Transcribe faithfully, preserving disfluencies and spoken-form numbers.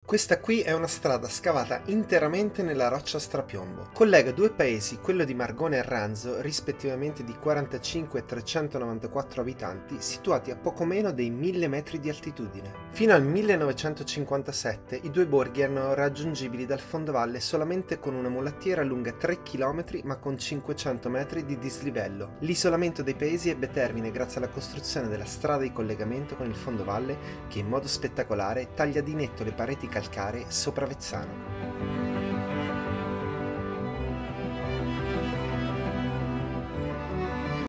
Questa qui è una strada scavata interamente nella roccia strapiombo. Collega due paesi, quello di Margone e Ranzo, rispettivamente di quarantacinque e trecentonovantaquattro abitanti, situati a poco meno dei mille metri di altitudine. Fino al millenovecentocinquantasette i due borghi erano raggiungibili dal fondovalle solamente con una mulattiera lunga tre chilometri ma con cinquecento metri di dislivello. L'isolamento dei paesi ebbe termine grazie alla costruzione della strada di collegamento con il fondovalle che in modo spettacolare taglia di netto le pareti calcaree sopra Vezzano.